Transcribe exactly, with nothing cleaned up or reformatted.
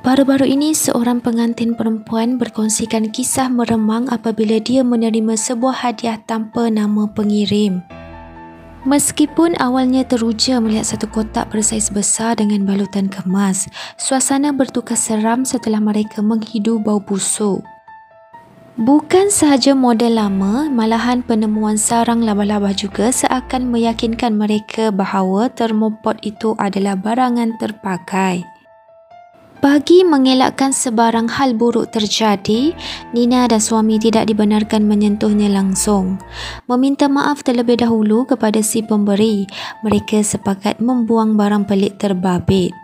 Baru-baru ini, seorang pengantin perempuan berkongsikan kisah meremang apabila dia menerima sebuah hadiah tanpa nama pengirim. Meskipun awalnya teruja melihat satu kotak bersaiz besar dengan balutan kemas, suasana bertukar seram setelah mereka menghidu bau busuk. Bukan sahaja model lama, malahan penemuan sarang laba-laba juga seakan meyakinkan mereka bahawa termopod itu adalah barangan terpakai. Bagi mengelakkan sebarang hal buruk terjadi, Nina dan suami tidak dibenarkan menyentuhnya langsung. Meminta maaf terlebih dahulu kepada si pemberi, mereka sepakat membuang barang pelik terbabit.